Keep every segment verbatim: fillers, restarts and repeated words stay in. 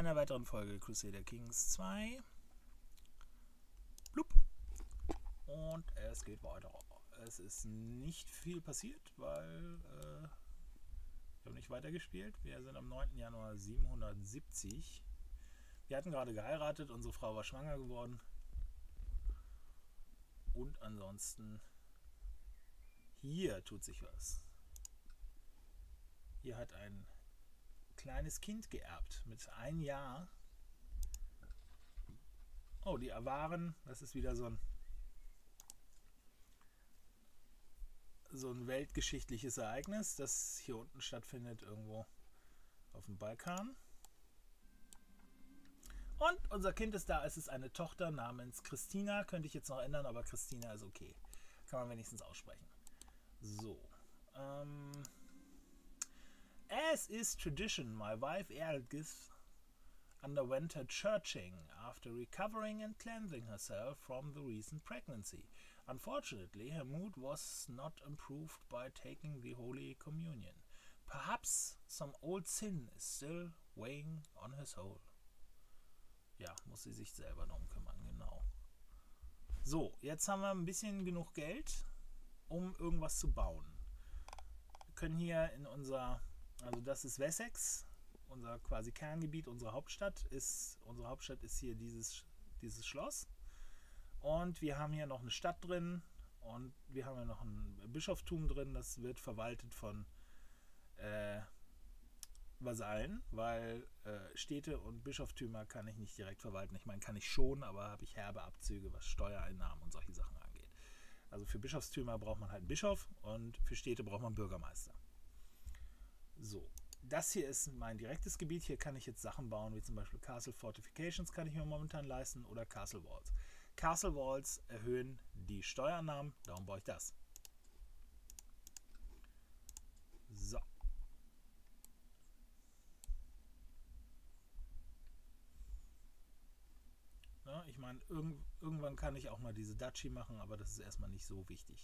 einer weiteren Folge Crusader Kings zwei. Blub. Und es geht weiter. Es ist nicht viel passiert, weil äh, wir haben nicht weitergespielt. Wir sind am neunten Januar siebenhundertsiebzig. Wir hatten gerade geheiratet, unsere Frau war schwanger geworden. Und ansonsten hier tut sich was. Hier hat ein kleines Kind geerbt mit ein Jahr. Oh, die Awaren, das ist wieder so ein so ein weltgeschichtliches Ereignis, das hier unten stattfindet, irgendwo auf dem Balkan. Und unser Kind ist da, es ist eine Tochter namens Christina, könnte ich jetzt noch ändern, aber Christina ist okay. Kann man wenigstens aussprechen. So. Ähm, As is tradition, my wife Ergith underwent her churching after recovering and cleansing herself from the recent pregnancy. Unfortunately, her mood was not improved by taking the Holy Communion. Perhaps some old sin is still weighing on her soul. Ja, muss sie sich selber darum kümmern, genau. So, jetzt haben wir ein bisschen genug Geld, um irgendwas zu bauen. Wir können hier in unser, also das ist Wessex, unser quasi Kerngebiet, unsere Hauptstadt ist, unsere Hauptstadt ist hier dieses, dieses Schloss. Und wir haben hier noch eine Stadt drin und wir haben hier noch ein Bischoftum drin, das wird verwaltet von äh, Vasallen, weil äh, Städte und Bischoftümer kann ich nicht direkt verwalten. Ich meine, kann ich schon, aber habe ich herbe Abzüge, was Steuereinnahmen und solche Sachen angeht. Also für Bischofstümer braucht man halt einen Bischof und für Städte braucht man einen Bürgermeister. So, das hier ist mein direktes Gebiet. Hier kann ich jetzt Sachen bauen, wie zum Beispiel Castle Fortifications kann ich mir momentan leisten oder Castle Walls. Castle Walls erhöhen die Steuereinnahmen, darum baue ich das. So. Ja, ich meine, irg irgendwann kann ich auch mal diese Duchy machen, aber das ist erstmal nicht so wichtig.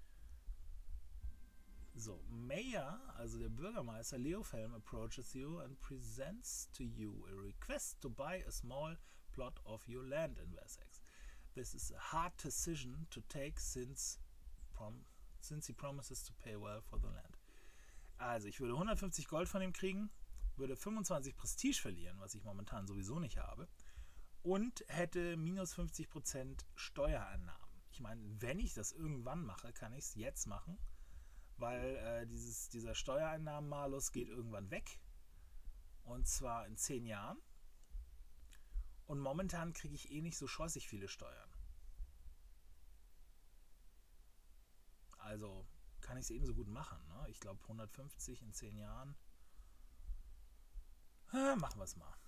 So, Mayor, also der Bürgermeister Leofhelm, approaches you and presents to you a request to buy a small plot of your land in Wessex. This is a hard decision to take since, prom since he promises to pay well for the land. Also, ich würde hundertfünfzig Gold von ihm kriegen, würde fünfundzwanzig Prestige verlieren, was ich momentan sowieso nicht habe, und hätte minus fünfzig Prozent Steuereinnahmen. Ich meine, wenn ich das irgendwann mache, kann ich es jetzt machen, weil äh, dieses, dieser Steuereinnahmenmalus geht irgendwann weg, und zwar in zehn Jahren. Und momentan kriege ich eh nicht so scheußlich viele Steuern. Also kann ich es ebenso gut machen. Ne? Ich glaube hundertfünfzig in zehn Jahren. Ah, machen wir es mal.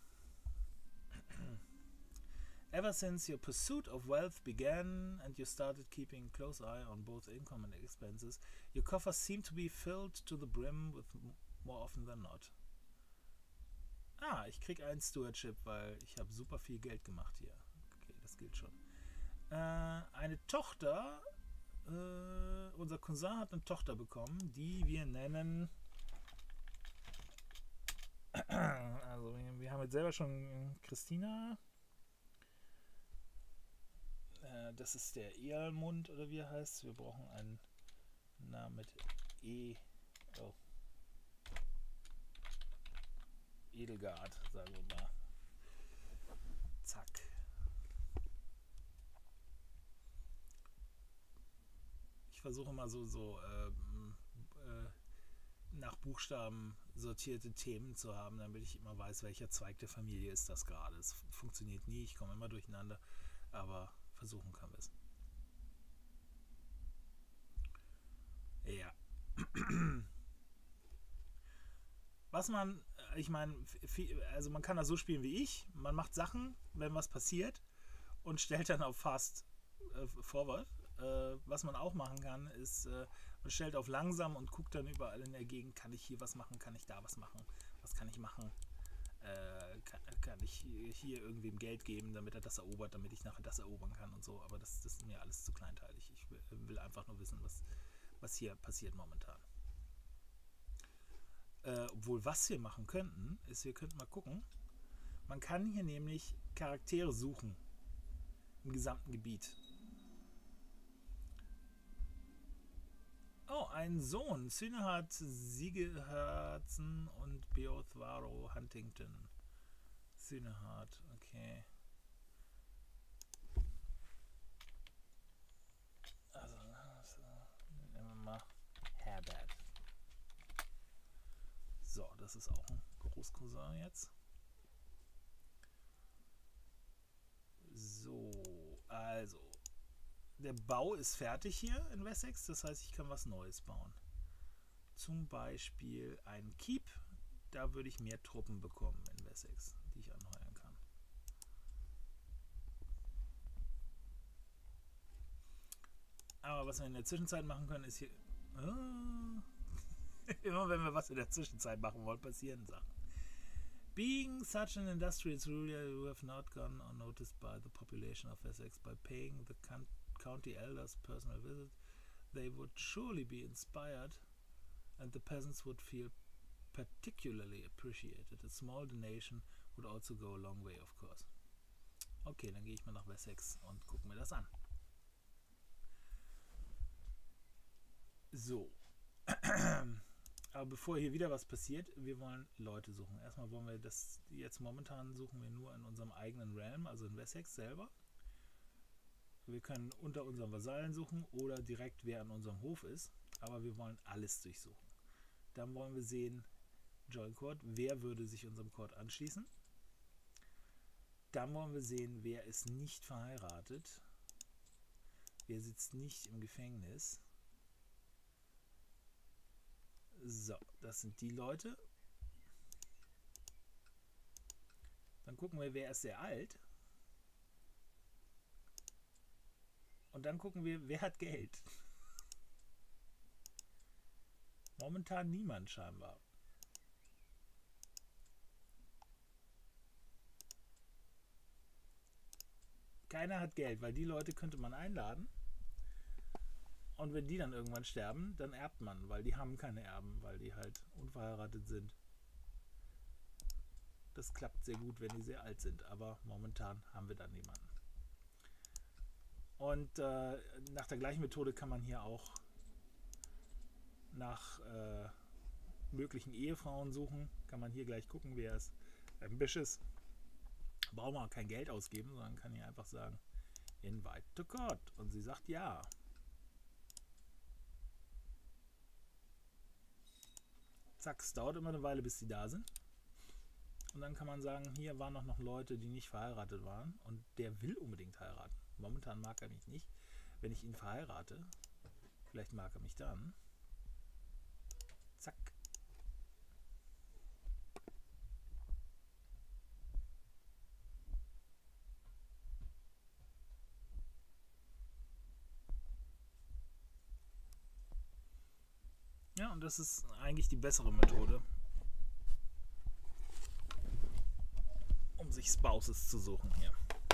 Ever since your pursuit of wealth began and you started keeping a close eye on both income and expenses, your coffers seem to be filled to the brim with more often than not. Ah, ich krieg einen Stewardship, weil ich habe super viel Geld gemacht hier. Okay, das gilt schon. Äh, eine Tochter, äh, unser Cousin hat eine Tochter bekommen, die wir nennen, also wir haben jetzt selber schon Christina. Äh, das ist der Ealmund oder wie er heißt. Wir brauchen einen Namen mit E. Oh. Edelgard, sagen wir mal. Zack. Ich versuche mal so, so äh, äh, nach Buchstaben sortierte Themen zu haben, damit ich immer weiß, welcher Zweig der Familie ist das gerade. Es funktioniert nie, ich komme immer durcheinander, aber versuchen können wir es. Ja. Was man, ich meine, also man kann das so spielen wie ich. Man macht Sachen, wenn was passiert, und stellt dann auf Fast äh, Forward. Äh, was man auch machen kann, ist, äh, man stellt auf langsam und guckt dann überall in der Gegend, kann ich hier was machen, kann ich da was machen, was kann ich machen, äh, kann, kann ich hier irgendwem Geld geben, damit er das erobert, damit ich nachher das erobern kann und so. Aber das, das ist mir alles zu kleinteilig. Ich will, will einfach nur wissen, was, was hier passiert momentan. Äh, obwohl, was wir machen könnten, ist, wir könnten mal gucken, Man kann hier nämlich Charaktere suchen im gesamten Gebiet. Oh, ein Sohn. Synehard Siegeherzen und Beothwaro Huntington. Synehard, okay. Also, also nehmen wir mal Herbert. So, das ist auch ein Großcousin jetzt. So, also. Der Bau ist fertig hier in Wessex, das heißt, ich kann was Neues bauen. Zum Beispiel einen Keep, da würde ich mehr Truppen bekommen in Wessex, die ich anheuern kann. Aber was wir in der Zwischenzeit machen können, ist hier... Oh, immer wenn wir was in der Zwischenzeit machen wollen, passieren Sachen. Being such an industrious ruler, you have not gone unnoticed by the population of Wessex. By paying the county elders personal visit, they would surely be inspired and the peasants would feel particularly appreciated. A small donation would also go a long way, of course. Okay, dann gehe ich mal nach Wessex und gucke mir das an. So. Aber bevor hier wieder was passiert, wir wollen Leute suchen. Erstmal wollen wir das, jetzt momentan suchen wir nur in unserem eigenen Realm, also in Wessex selber. Wir können unter unseren Vasallen suchen oder direkt wer an unserem Hof ist, aber wir wollen alles durchsuchen. Dann wollen wir sehen, Join Court, wer würde sich unserem Court anschließen. Dann wollen wir sehen, wer ist nicht verheiratet, wer sitzt nicht im Gefängnis. So, das sind die Leute. Dann gucken wir, wer ist sehr alt. Und dann gucken wir, wer hat Geld. Momentan niemand scheinbar. Keiner hat Geld, weil die Leute könnte man einladen. Und wenn die dann irgendwann sterben, dann erbt man, weil die haben keine Erben, weil die halt unverheiratet sind. Das klappt sehr gut, wenn die sehr alt sind, aber momentan haben wir da niemanden. Und äh, nach der gleichen Methode kann man hier auch nach äh, möglichen Ehefrauen suchen. Kann man hier gleich gucken, wer ist ambitious. Braucht man kein Geld ausgeben, sondern kann hier einfach sagen, invite to court. Und sie sagt ja. Zack, es dauert immer eine Weile, bis sie da sind. Und dann kann man sagen, hier waren noch, noch Leute, die nicht verheiratet waren. Und der will unbedingt heiraten. Momentan mag er mich nicht. Wenn ich ihn verheirate, vielleicht mag er mich dann. Zack. Ja, und das ist eigentlich die bessere Methode, um sich Spouses zu suchen hier.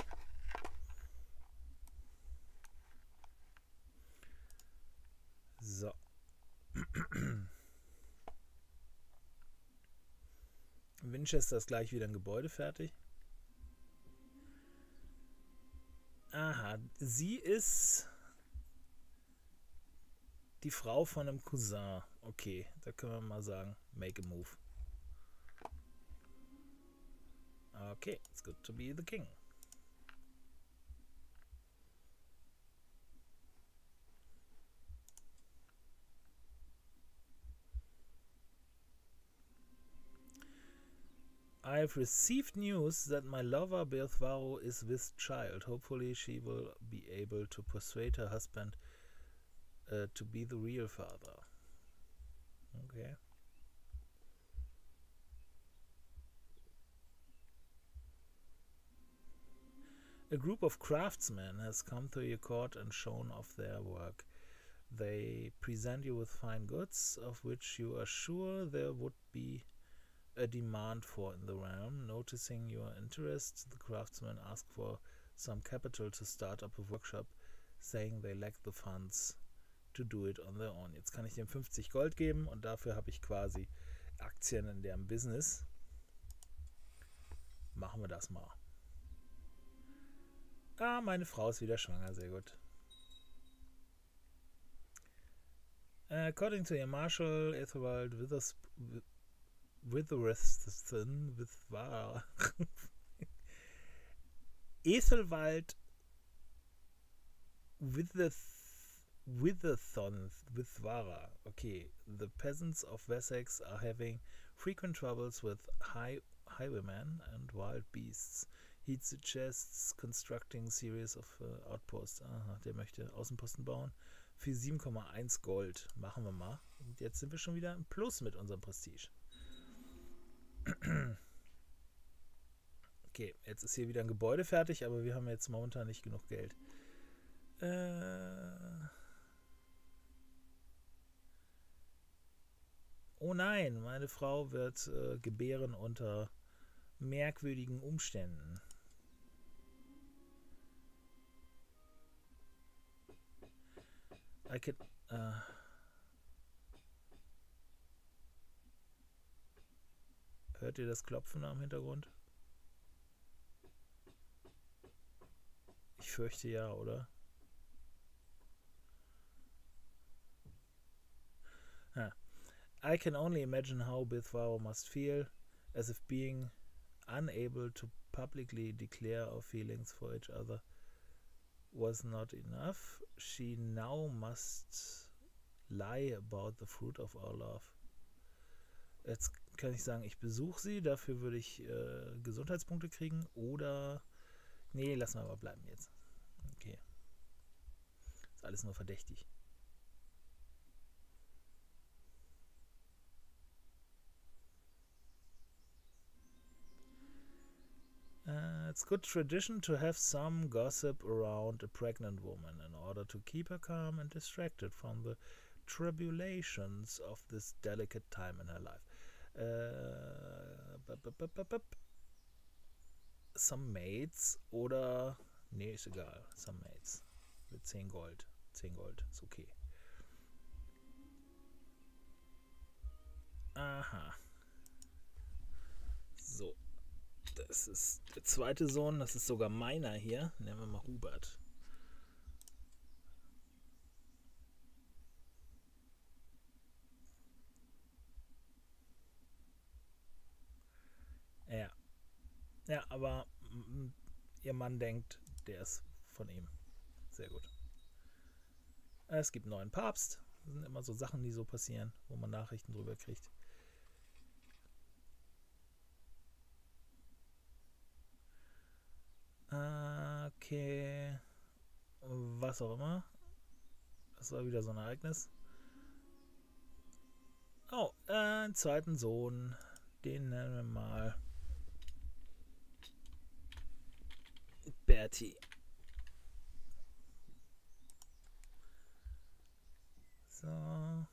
So. Winchester ist gleich wieder ein Gebäude fertig. Aha, sie ist die Frau von einem Cousin. Okay, da können wir mal sagen, make a move. Okay, it's good to be the king. I've received news that my lover Beothwaro is with child. Hopefully she will be able to persuade her husband uh, to be the real father. Okay. A group of craftsmen has come to your court and shown off their work. They present you with fine goods, of which you are sure there would be a demand for in the realm. Noticing your interest, the craftsmen ask for some capital to start up a workshop, saying they lack the funds to do it on their own. Jetzt kann ich dem fünfzig Gold geben und dafür habe ich quasi Aktien in deren Business. Machen wir das mal. Ah, meine Frau ist wieder schwanger, sehr gut. According to your Marshal, Ethelwald Withers, Witherspoon, with war. Ethelwald Witherthon with Vara. Okay, the peasants of Wessex are having frequent troubles with high highwaymen and wild beasts. He suggests constructing series of uh, outposts. Aha, der möchte Außenposten bauen. Für sieben Komma eins Gold. Machen wir mal. Und jetzt sind wir schon wieder im Plus mit unserem Prestige. Okay, jetzt ist hier wieder ein Gebäude fertig, aber wir haben jetzt momentan nicht genug Geld. Äh oh nein, meine Frau wird äh, gebären unter merkwürdigen Umständen. I can, äh Hört ihr das Klopfen am Hintergrund? Ich fürchte ja, oder? Huh. I can only imagine how Bithvaro must feel, as if being unable to publicly declare our feelings for each other was not enough. She now must lie about the fruit of our love. Jetzt kann ich sagen, ich besuche sie, dafür würde ich äh, Gesundheitspunkte kriegen, oder nee, lassen wir aber bleiben jetzt. Okay. Ist alles nur verdächtig. Uh, it's good tradition to have some gossip around a pregnant woman in order to keep her calm and distracted from the tribulations of this delicate time in her life. Uh, bup, bup, bup, bup. Some maids oder... Nee, ist egal. Some maids. Mit zehn Gold. zehn Gold, ist okay. Aha. So. Das ist der zweite Sohn, das ist sogar meiner hier. Nennen wir mal Hubert. Ja. Ja, aber ihr Mann denkt, der ist von ihm. Sehr gut. Es gibt einen neuen Papst. Das sind immer so Sachen, die so passieren, wo man Nachrichten drüber kriegt. Okay. Was auch immer. Das war wieder so ein Ereignis. Oh, äh, einen zweiten Sohn. Den nennen wir mal Bertie. So.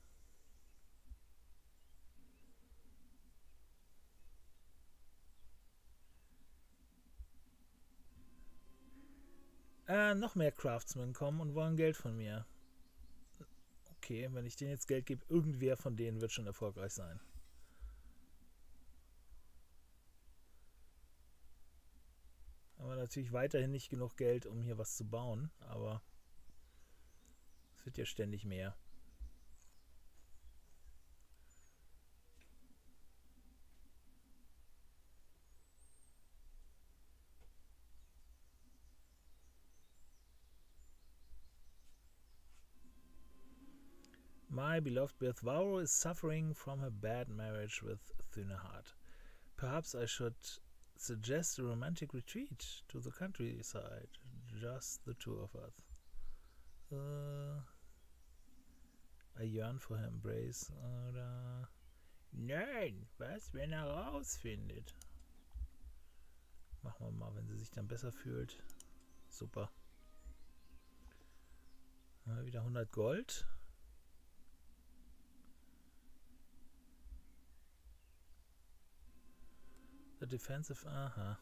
Äh, noch mehr Craftsmen kommen und wollen Geld von mir. Okay, wenn ich denen jetzt Geld gebe, irgendwer von denen wird schon erfolgreich sein. Aber natürlich weiterhin nicht genug Geld, um hier was zu bauen, aber es wird ja ständig mehr. My beloved Bithvaro is suffering from a bad marriage with Thunehard. Perhaps I should suggest a romantic retreat to the countryside, just the two of us. Uh, I yearn for her embrace. Oder nein, was, wenn er rausfindet? Machen wir mal, wenn sie sich dann besser fühlt. Super. Mal wieder hundert Gold. The defensive, aha.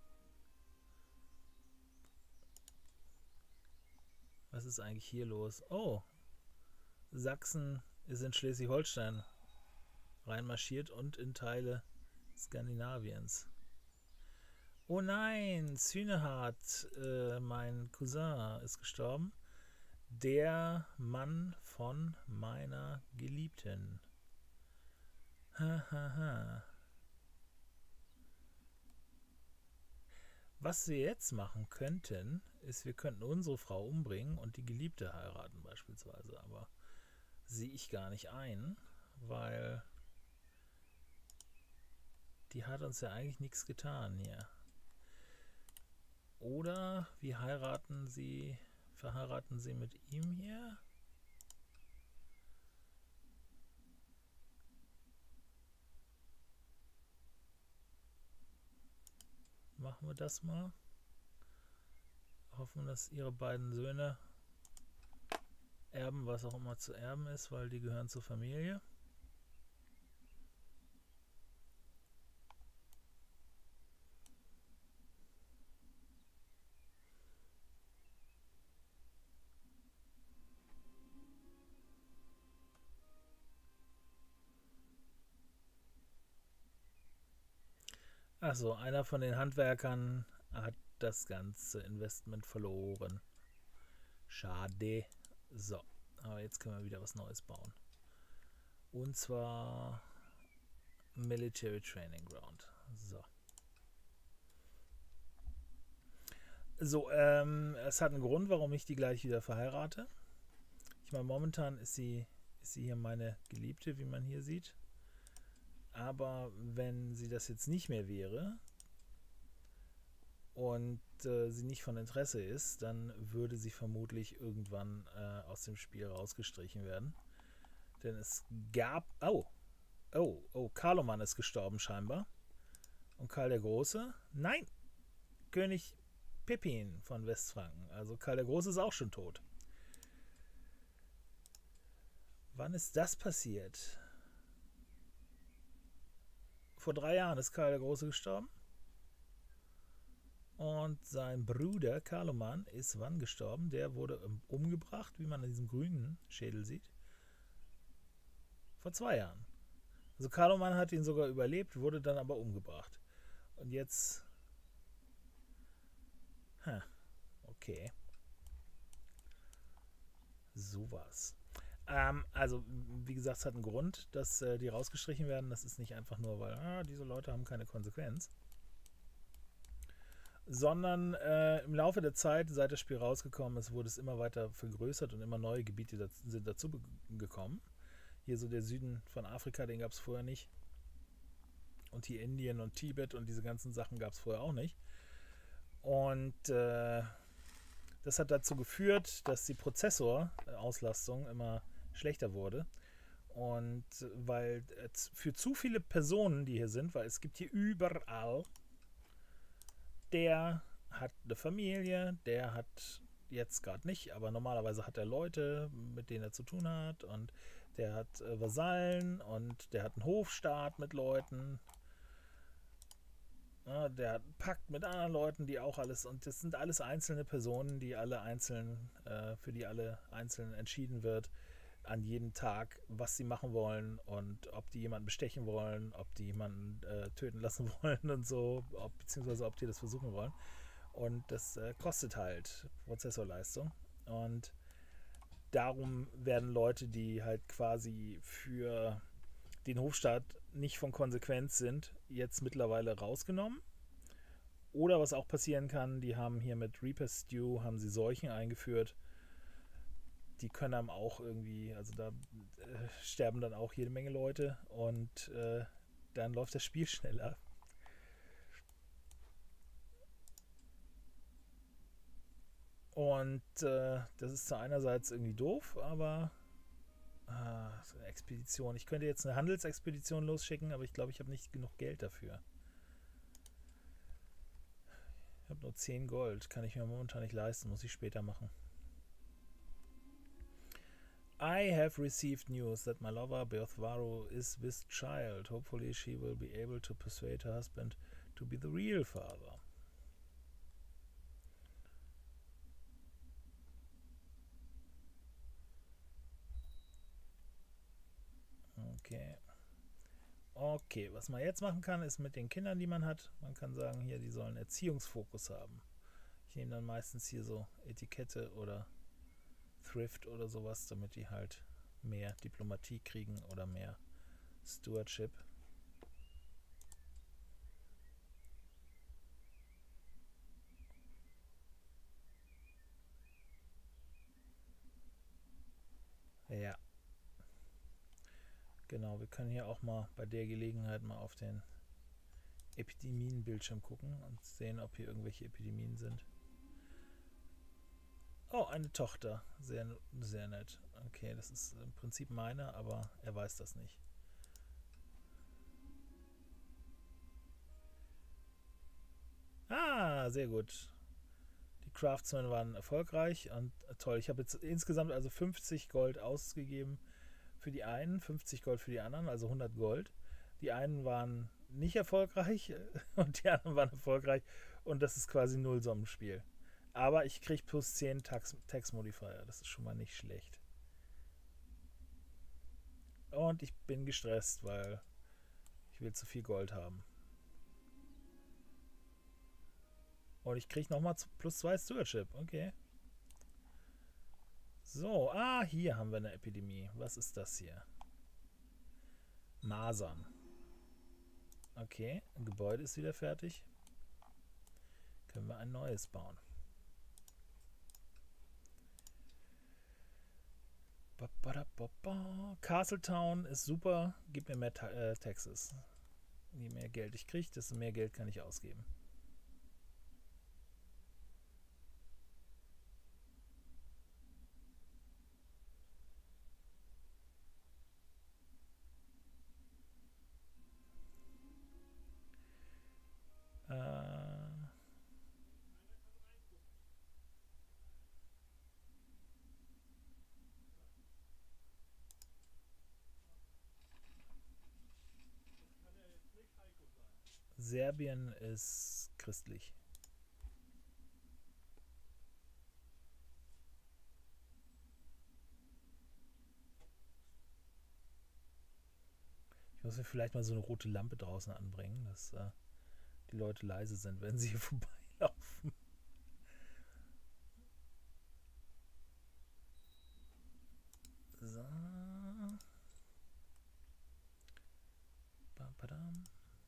Was ist eigentlich hier los? Oh, Sachsen ist in Schleswig-Holstein reinmarschiert und in Teile Skandinaviens. Oh nein, Synehard, äh, mein Cousin, ist gestorben. Der Mann von meiner Geliebten. Ha, ha, ha. Was wir jetzt machen könnten, ist, wir könnten unsere Frau umbringen und die Geliebte heiraten beispielsweise. Aber sehe ich gar nicht ein, weil die hat uns ja eigentlich nichts getan hier. Oder wir heiraten sie, verheiraten sie mit ihm hier. Machen wir das mal. Hoffen, dass ihre beiden Söhne erben, was auch immer zu erben ist, weil die gehören zur Familie. Achso, einer von den Handwerkern hat das ganze Investment verloren. Schade. So, aber jetzt können wir wieder was Neues bauen. Und zwar Military Training Ground. So. So, ähm, es hat einen Grund, warum ich die gleich wieder verheirate. Ich meine, momentan ist sie, ist sie hier meine Geliebte, wie man hier sieht. Aber wenn sie das jetzt nicht mehr wäre und äh, sie nicht von Interesse ist, dann würde sie vermutlich irgendwann äh, aus dem Spiel rausgestrichen werden. Denn es gab... Oh, oh, oh, Karloman ist gestorben scheinbar. Und Karl der Große? Nein! König Pippin von Westfranken. Also Karl der Große ist auch schon tot. Wann ist das passiert? Vor drei Jahren ist Karl der Große gestorben. Und sein Bruder Karloman ist wann gestorben? Der wurde umgebracht, wie man an diesem grünen Schädel sieht. Vor zwei Jahren. Also Karloman hat ihn sogar überlebt, wurde dann aber umgebracht. Und jetzt... Huh, okay. Sowas. Ähm, also, wie gesagt, es hat einen Grund, dass äh, die rausgestrichen werden. Das ist nicht einfach nur, weil ah, diese Leute haben keine Konsequenz. Sondern äh, im Laufe der Zeit, seit das Spiel rausgekommen ist, wurde es immer weiter vergrößert und immer neue Gebiete dazu, sind dazu gekommen. Hier so der Süden von Afrika, den gab es vorher nicht. Und hier Indien und Tibet und diese ganzen Sachen gab es vorher auch nicht. Und äh, das hat dazu geführt, dass die Prozessorauslastung immer schlechter wurde. Und weil für zu viele Personen, die hier sind, weil es gibt hier überall, der hat eine Familie, der hat jetzt gerade nicht, aber normalerweise hat er Leute, mit denen er zu tun hat, und der hat äh, Vasallen und der hat einen Hofstaat mit Leuten. Ja, der hat einen Pakt mit anderen Leuten, die auch alles, und das sind alles einzelne Personen, die alle einzeln, äh, für die alle einzeln entschieden wird, an jedem Tag, was sie machen wollen und ob die jemanden bestechen wollen, ob die jemanden äh, töten lassen wollen und so, ob, beziehungsweise ob die das versuchen wollen. Und das äh, kostet halt Prozessorleistung. Und darum werden Leute, die halt quasi für den Hofstaat nicht von Konsequenz sind, jetzt mittlerweile rausgenommen. Oder was auch passieren kann, die haben hier mit Reaper Stew, haben sie Seuchen eingeführt. Die können einem auch irgendwie, also da äh, sterben dann auch jede Menge Leute und äh, dann läuft das Spiel schneller. Und äh, das ist zwar einerseits irgendwie doof, aber ah, so eine Expedition. Ich könnte jetzt eine Handelsexpedition losschicken, aber ich glaube, ich habe nicht genug Geld dafür. Ich habe nur zehn Gold, kann ich mir momentan nicht leisten, muss ich später machen. I have received news that my lover Beothvaru is with child. Hopefully she will be able to persuade her husband to be the real father. Okay. Okay, was man jetzt machen kann, ist mit den Kindern, die man hat, man kann sagen, hier, die sollen Erziehungsfokus haben. Ich nehme dann meistens hier so Etikette oder Thrift oder sowas, damit die halt mehr Diplomatie kriegen oder mehr Stewardship. Ja. Genau, wir können hier auch mal bei der Gelegenheit mal auf den Epidemienbildschirm gucken und sehen, ob hier irgendwelche Epidemien sind. Oh, eine Tochter. Sehr, sehr nett. Okay, das ist im Prinzip meine, aber er weiß das nicht. Ah, sehr gut. Die Craftsmen waren erfolgreich und toll. Ich habe jetzt insgesamt also fünfzig Gold ausgegeben für die einen, fünfzig Gold für die anderen, also hundert Gold. Die einen waren nicht erfolgreich und die anderen waren erfolgreich und das ist quasi Nullsummenspiel. Aber ich kriege plus zehn Tax, Tax Modifier, das ist schon mal nicht schlecht. Und ich bin gestresst, weil ich will zu viel Gold haben. Und ich kriege nochmal plus zwei Stewardship, okay. So, ah, hier haben wir eine Epidemie. Was ist das hier? Masern. Okay, ein Gebäude ist wieder fertig. Können wir ein neues bauen. Castletown ist super. Gib mir mehr Ta äh, Taxes. Je mehr Geld ich kriege, desto mehr Geld kann ich ausgeben. Serbien ist christlich. Ich muss mir vielleicht mal so eine rote Lampe draußen anbringen, dass äh, die Leute leise sind, wenn sie hier vorbeilaufen. So. Ba-ba-dam.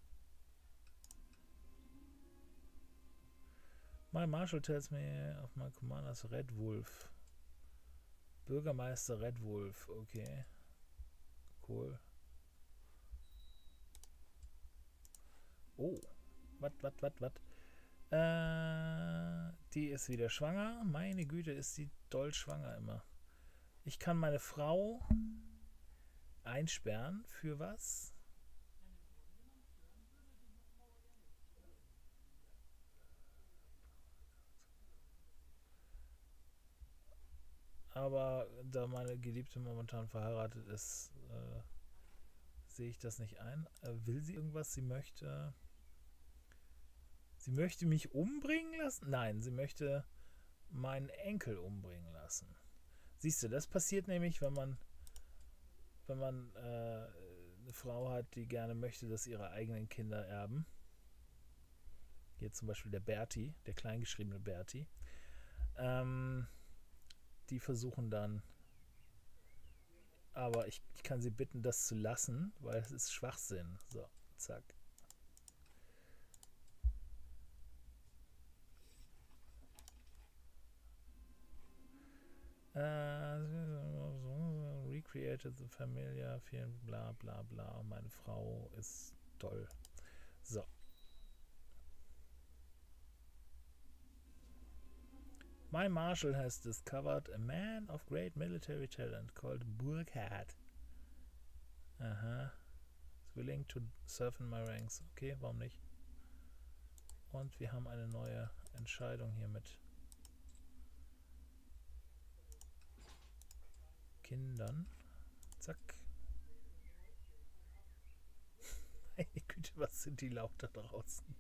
My Marshal tells me of my commanders Red Wolf. Bürgermeister Red Wolf, okay. Cool. Oh, wat, wat, wat, wat. Äh, die ist wieder schwanger. Meine Güte, ist sie doll schwanger immer. Ich kann meine Frau einsperren. Für was? Aber da meine Geliebte momentan verheiratet ist, äh, sehe ich das nicht ein. Äh, will sie irgendwas? Sie möchte... Sie möchte mich umbringen lassen? Nein, sie möchte meinen Enkel umbringen lassen. Siehst du, das passiert nämlich, wenn man wenn man äh, eine Frau hat, die gerne möchte, dass ihre eigenen Kinder erben. Hier zum Beispiel der Berti, der kleingeschriebene Berti. Ähm, die versuchen dann, aber ich, ich kann sie bitten, das zu lassen, weil es ist Schwachsinn. So, zack. Äh, recreated the familiar, vielen bla bla bla. Meine Frau ist toll. So. My marshal has discovered a man of great military talent called Burkhard. Aha. Is willing to serve in my ranks. Okay, warum nicht? Und wir haben eine neue Entscheidung hier mit Kindern. Zack. Meine Güte, was sind die laut da draußen?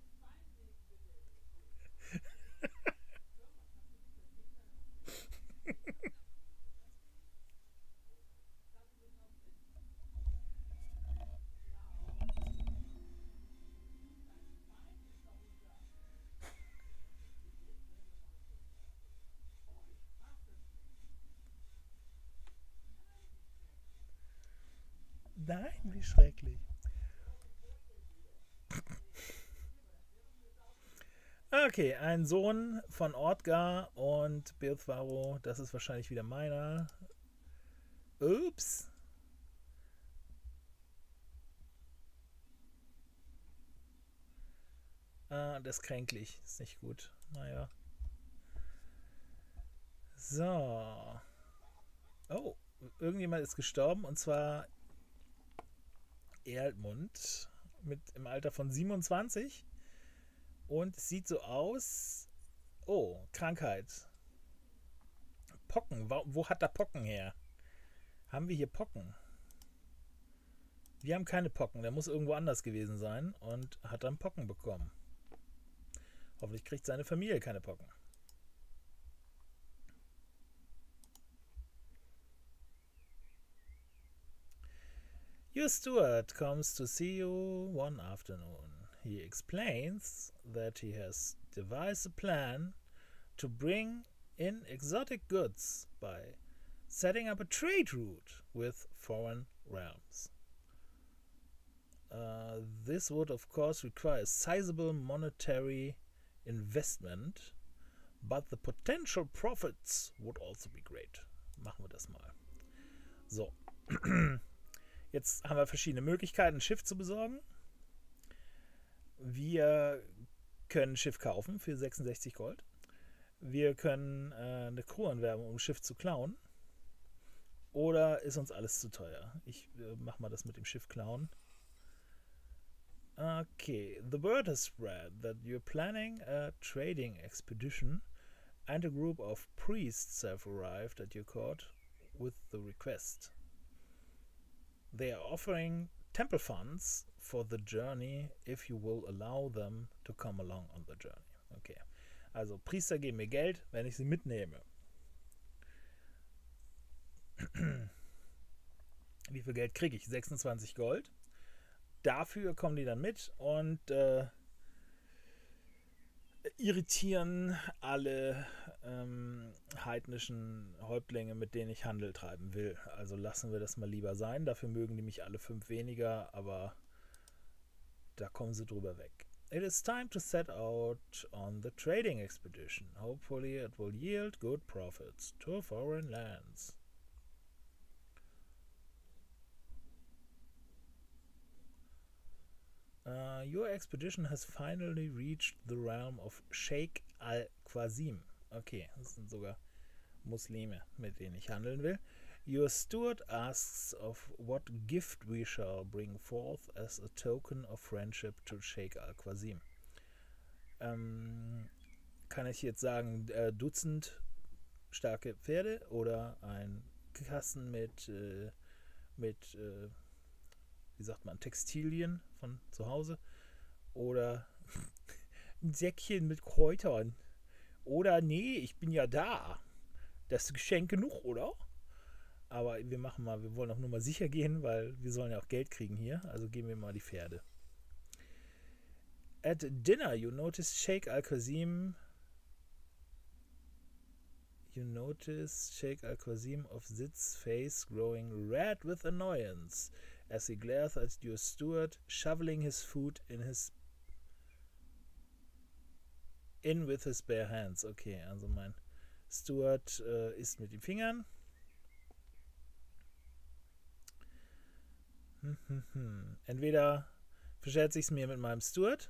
Nein, wie schrecklich. Okay, ein Sohn von Ortgar und Beothwaro. Das ist wahrscheinlich wieder meiner. Ups. Ah, das ist kränklich. Ist nicht gut. Naja. So. Oh, irgendjemand ist gestorben und zwar Erlmund mit im Alter von siebenundzwanzig und es sieht so aus. Oh, Krankheit. Pocken. Wo, wo hat er Pocken her? Haben wir hier Pocken? Wir haben keine Pocken. Der muss irgendwo anders gewesen sein und hat dann Pocken bekommen. Hoffentlich kriegt seine Familie keine Pocken. Your steward comes to see you one afternoon. He explains that he has devised a plan to bring in exotic goods by setting up a trade route with foreign realms. Uh, this would of course require a sizable monetary investment, but the potential profits would also be great. Machen wir das mal. So. Jetzt haben wir verschiedene Möglichkeiten, ein Schiff zu besorgen. Wir können ein Schiff kaufen für sechsundsechzig Gold. Wir können äh, eine Crew anwerben, um ein Schiff zu klauen. Oder ist uns alles zu teuer? Ich äh, mach mal das mit dem Schiff klauen. Okay, the word has spread that you're planning a trading expedition and a group of priests have arrived at your court with the request. They are offering temple funds for the journey if you will allow them to come along on the journey. Okay, also Priester geben mir Geld, wenn ich sie mitnehme. Wie viel Geld kriege ich? sechsundzwanzig Gold. Dafür kommen die dann mit und äh, irritieren alle ähm, heidnischen Häuptlinge, mit denen ich Handel treiben will. Also lassen wir das mal lieber sein. Dafür mögen die mich alle fünf weniger, aber da kommen sie drüber weg. It is time to set out on the trading expedition. Hopefully it will yield good profits to foreign lands. Uh, your expedition has finally reached the realm of Sheikh al-Qasim. Okay, das sind sogar Muslime, mit denen ich handeln will. Your steward asks of what gift we shall bring forth as a token of friendship to Sheikh al-Qasim. Ähm, kann ich jetzt sagen, äh, Dutzend starke Pferde oder ein Kasten mit, äh, mit äh, wie sagt man, Textilien von zu Hause oder ein Säckchen mit Kräutern oder nee, ich bin ja da. Das ist Geschenk genug, oder? Aber wir machen mal, wir wollen auch nur mal sicher gehen, weil wir sollen ja auch Geld kriegen hier, also geben wir mal die Pferde. At dinner you notice Sheikh al-Qasim You notice Sheikh al-Qasim of Zid's face growing red with annoyance as he glares at your steward, shoveling his food in his in with his bare hands. Okay, also mein Steward äh, isst mit den Fingern. Hm, hm, hm. Entweder verscherze ich es mir mit meinem Steward.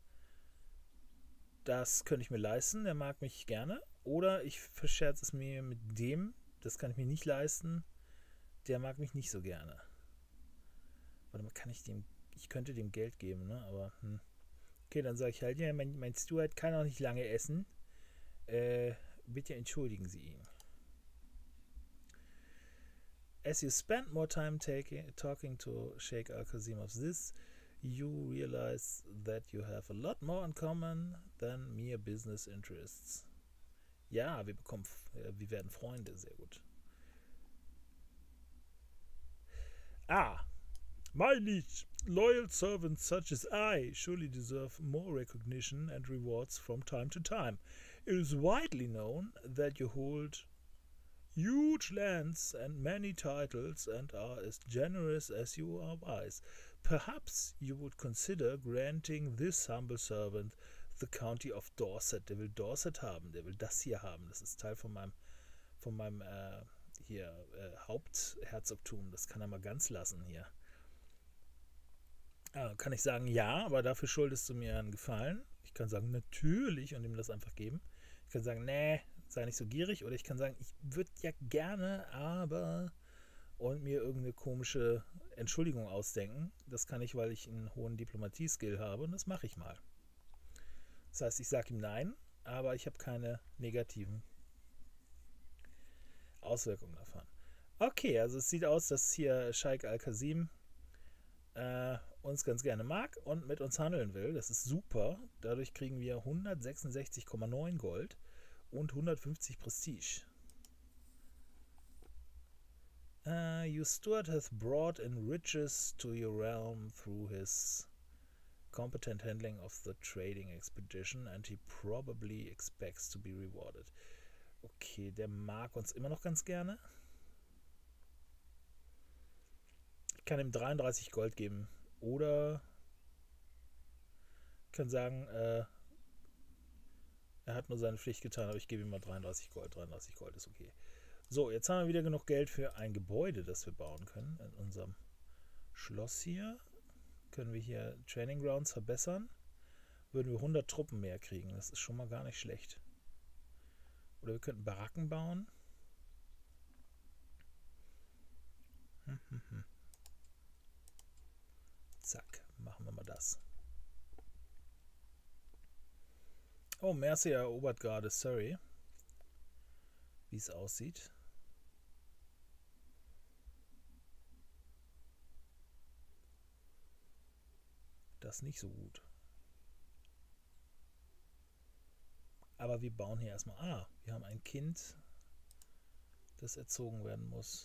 Das könnte ich mir leisten, der mag mich gerne. Oder ich verscherze es mir mit dem, das kann ich mir nicht leisten, der mag mich nicht so gerne. Warte mal, kann ich dem, ich könnte dem Geld geben, ne? Aber, hm. Okay, dann sage ich halt, ja, mein, mein Steward kann auch nicht lange essen. Äh, bitte entschuldigen Sie ihn. As you spend more time taking, talking to Sheikh al-Qasim of this, you realize that you have a lot more in common than mere business interests. Ja, wir bekommen, wir werden Freunde, sehr gut. Ah, my liege, loyal servants such as I surely deserve more recognition and rewards from time to time. It is widely known that you hold huge lands and many titles and are as generous as you are wise. Perhaps you would consider granting this humble servant the county of Dorset. Der will Dorset haben, der will das hier haben. Das ist Teil von meinem, von meinem äh, hier äh, Hauptherzogtum. Das kann er mal ganz lassen hier. Ah, kann ich sagen, ja, aber dafür schuldest du mir einen Gefallen. Ich kann sagen, natürlich, und ihm das einfach geben. Ich kann sagen, nee, sei nicht so gierig. Oder ich kann sagen, ich würde ja gerne, aber... und mir irgendeine komische Entschuldigung ausdenken. Das kann ich, weil ich einen hohen Diplomatie-Skill habe, und das mache ich mal. Das heißt, ich sage ihm nein, aber ich habe keine negativen Auswirkungen davon. Okay, also es sieht aus, dass hier Scheich Al-Qasim äh, uns ganz gerne mag und mit uns handeln will. Das ist super. Dadurch kriegen wir hundertsechsundsechzig Komma neun Gold und hundertfünfzig Prestige. Uh, your steward hath brought in riches to your realm through his competent handling of the trading expedition and he probably expects to be rewarded. Okay, der mag uns immer noch ganz gerne. Ich kann ihm dreiunddreißig Gold geben. Oder ich kann sagen, äh, er hat nur seine Pflicht getan, aber ich gebe ihm mal dreiunddreißig Gold. dreiunddreißig Gold ist okay. So, jetzt haben wir wieder genug Geld für ein Gebäude, das wir bauen können. In unserem Schloss hier können wir hier Training Grounds verbessern. Würden wir hundert Truppen mehr kriegen. Das ist schon mal gar nicht schlecht. Oder wir könnten Baracken bauen. Hm, hm, hm. Zack, machen wir mal das. Oh, Mercia erobert gerade Surrey. Wie es aussieht. Das nicht so gut. Aber wir bauen hier erstmal... Ah, wir haben ein Kind, das erzogen werden muss.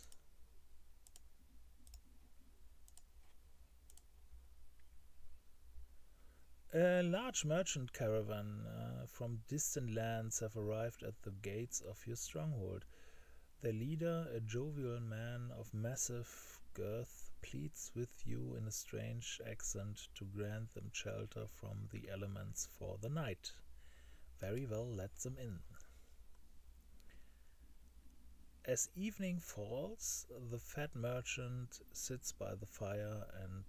A large merchant caravan uh, from distant lands have arrived at the gates of your stronghold. Their leader, a jovial man of massive girth, pleads with you in a strange accent to grant them shelter from the elements for the night. Very well, let them in. As evening falls, the fat merchant sits by the fire and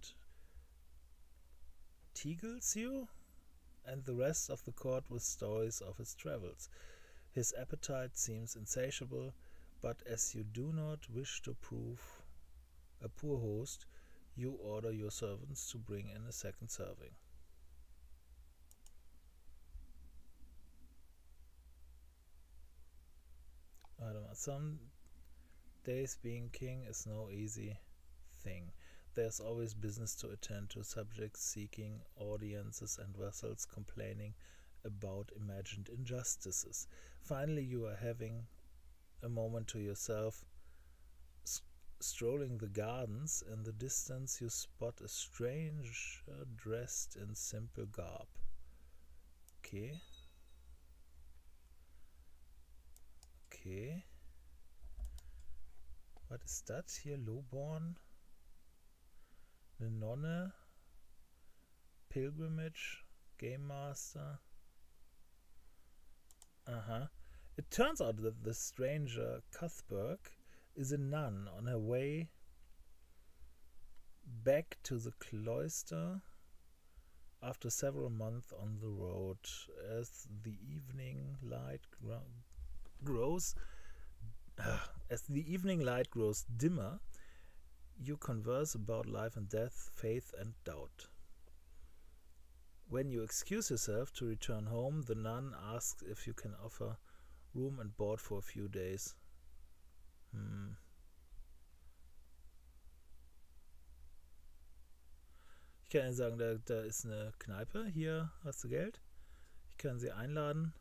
tigles you and the rest of the court with stories of his travels. His appetite seems insatiable, but as you do not wish to prove a poor host, you order your servants to bring in a second serving. Warte mal, some days being king is no easy thing. There's always business to attend to, subjects seeking audiences and vassals complaining about imagined injustices. Finally, you are having a moment to yourself, strolling the gardens. In the distance, you spot a stranger dressed in simple garb. Okay. Okay. Was ist das hier? Lowborn? Eine Nonne? Pilgrimage? Game Master? Uh-huh. It turns out that the stranger Cuthberg is a nun on her way back to the cloister after several months on the road. As the evening light grows, uh, as the evening light grows dimmer, you converse about life and death, faith and doubt. When you excuse yourself to return home, the nun asks if you can offer room and board for a few days. Hm. Ich kann Ihnen sagen, da, da ist eine Kneipe. Hier hast du Geld. Ich kann Sie einladen.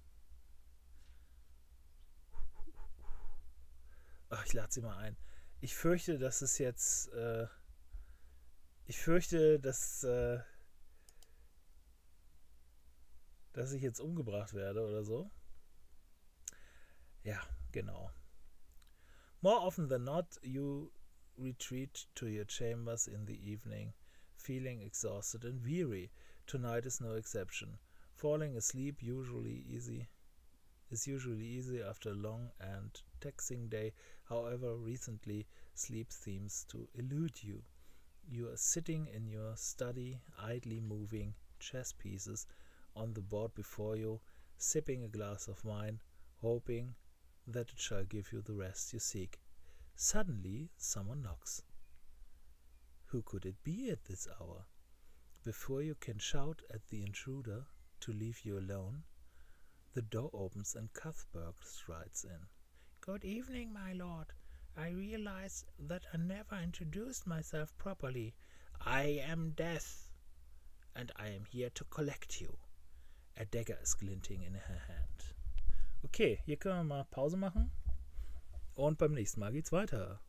Ach, ich lade Sie mal ein. Ich fürchte, dass es jetzt... Äh, ich fürchte, dass... Äh, dass ich jetzt umgebracht werde oder so. Ja, genau. More often than not, you retreat to your chambers in the evening, feeling exhausted and weary. Tonight is no exception. Falling asleep usually easy is usually easy after a long and taxing day. However, recently sleep seems to elude you. You are sitting in your study, idly moving chess pieces on the board before you, sipping a glass of wine, hoping that it shall give you the rest you seek. Suddenly, someone knocks. Who could it be at this hour? Before you can shout at the intruder to leave you alone, the door opens and Cuthbert strides in. Good evening, my lord. I realize that I never introduced myself properly. I am Death, and I am here to collect you. A dagger is glinting in her hand. Okay, hier können wir mal Pause machen. Und beim nächsten Mal geht's weiter.